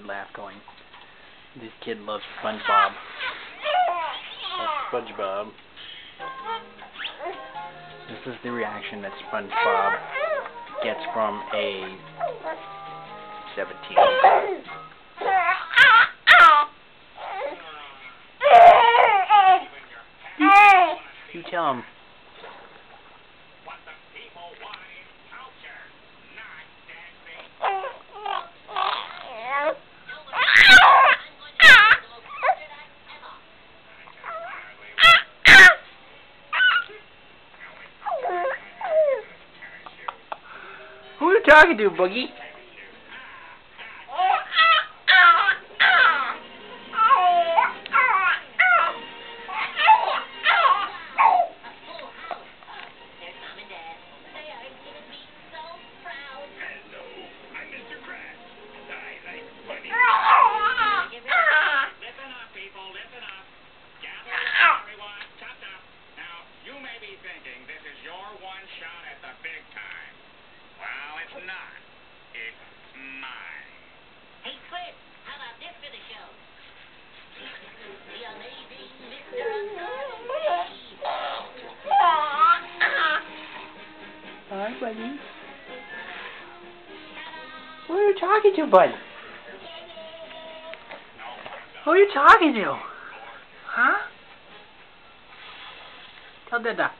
laugh going. This kid loves SpongeBob. SpongeBob. This is the reaction that SpongeBob gets from a 17-year-old. You tell him. Who are you talking to, Boogie? Thinking this is your one shot at the big time. Well, it's not. It's mine. Hey, Chris, how about this for the show? The amazing Mr. Authority. Hi, buddy. Who are you talking to, bud? Who are you talking to? Huh? Tell Dada.